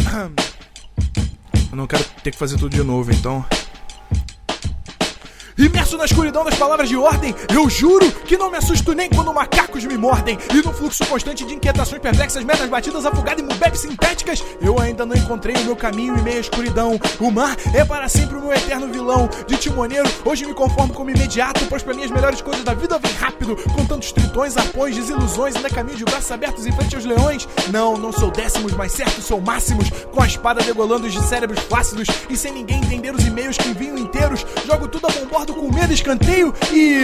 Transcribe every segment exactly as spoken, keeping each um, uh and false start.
Eu não quero ter que fazer tudo de novo, então... Imerso na escuridão das palavras de ordem, eu juro que não me assusto nem quando macacos me mordem. E num fluxo constante de inquietações perplexas, metas batidas, afogado em mubep sintéticas, eu ainda não encontrei o meu caminho em meio à escuridão. O mar é para sempre o meu eterno vilão. De timoneiro, hoje me conformo como imediato, pois pra mim as melhores coisas da vida vêm rápido. Com tantos tritões, arpões, desilusões, ainda caminho de braços abertos em frente aos leões. Não, não sou décimos, mas certo sou máximos, com a espada degolando os de cérebros flácidos. E sem ninguém entender os e-mails que envio inteiros, jogo tudo a bombordo com medo, escanteio e...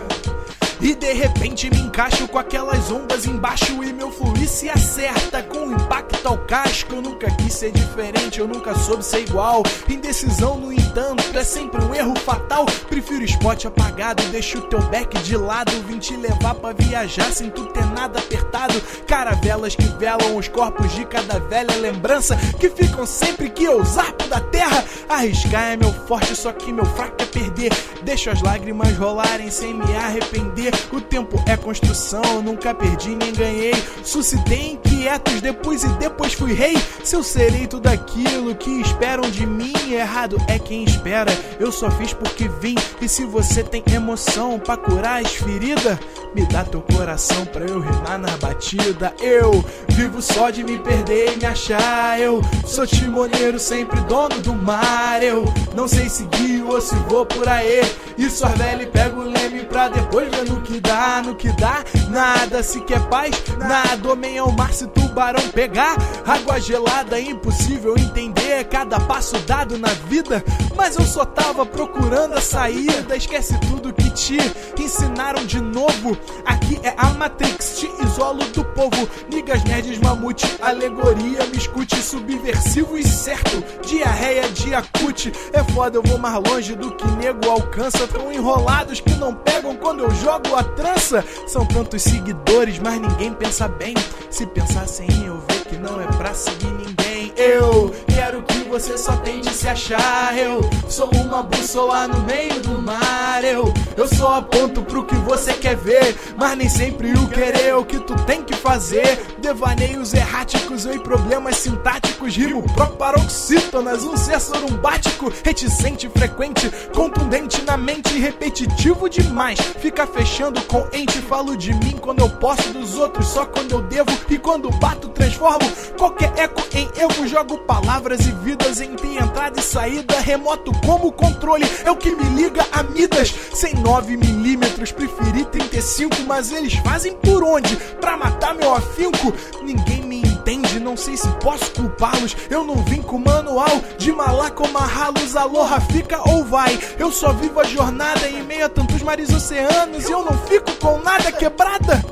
E de repente me encaixo com aquelas ondas embaixo e meu fluir se acerta com o impacto ao casco. Eu nunca quis ser diferente, eu nunca soube ser igual. Indecisão, no entanto, é sempre um erro fatal. Prefiro spot apagado, deixo o teu back de lado. Vim te levar pra viajar sem tu ter nada apertado. Caravelas que velam os corpos de cada velha lembrança, que ficam sempre que eu zarpo da terra. Arriscar é meu forte, só que meu fraco é perder. Deixo as lágrimas rolarem sem me arrepender. O tempo é construção, eu nunca perdi nem ganhei. Suscitei inquietos depois e depois fui rei. Se eu serei tudo aquilo que esperam de mim, errado é quem espera. Eu só fiz porque vim. E se você tem emoção pra curar as feridas, me dá teu coração pra eu rimar na batida. Eu vivo só de me perder e me achar. Eu sou timoneiro, sempre dono do mar. Eu não sei se guio ou se vou por aí. E só velho pega o leme pra depois ver no que dá, no que dá. Nada se quer paz, nada, homem ao mar se tubarão pegar. Água gelada, impossível entender cada passo dado na vida. Mas eu só tava procurando a saída. Esquece tudo que te ensinaram de novo. Aqui é a Matrix, te isolo do povo. Niggas, nerds, mamute, alegoria, me escute, subversivo e certo. Diarreia de acute, é foda, eu vou mais longe do que nego alcança. Tão enrolados que não pegam quando eu jogo a trança. São tantos seguidores, mas ninguém pensa bem. Se pensassem em eu ver que não é pra seguir ninguém. Eu quero que você só tente se achar. Eu sou uma bússola no meio do mar. Eu, eu só aponto pro que você quer ver, mas nem sempre o querer é o que tu tem que fazer. Devaneios erráticos, eu e problemas sintáticos. Rimo paroxítonas, um ser sorumbático. Reticente, frequente, contundente na mente, repetitivo demais. Fica fechando com ente, falo de mim quando eu posso, dos outros só quando eu devo. E quando bato, transformo qualquer eco em erro. Jogo palavras e vidas entre entrada e saída. Remoto como controle, é o que me liga a Midas. Sem nove milímetros, preferi trinta e cinco, mas eles fazem por onde? Pra matar meu afinco? Ninguém me entende, não sei se posso culpá-los. Eu não vim com manual de malaco amarrá-los. Aloha, fica ou vai? Eu só vivo a jornada em meio a tantos mares e oceanos. E eu não fico com nada quebrada.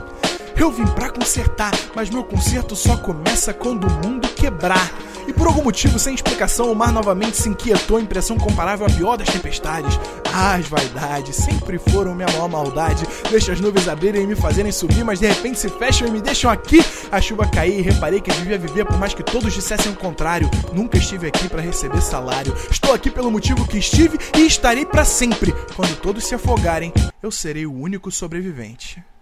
Eu vim pra consertar, mas meu conserto só começa quando o mundo quebrar. E por algum motivo, sem explicação, o mar novamente se inquietou, impressão comparável à pior das tempestades. Ah, as vaidades sempre foram minha maior maldade. Deixa as nuvens abrirem e me fazerem subir, mas de repente se fecham e me deixam aqui. A chuva cair e reparei que eu devia viver, por mais que todos dissessem o contrário. Nunca estive aqui pra receber salário. Estou aqui pelo motivo que estive e estarei pra sempre. Quando todos se afogarem, eu serei o único sobrevivente.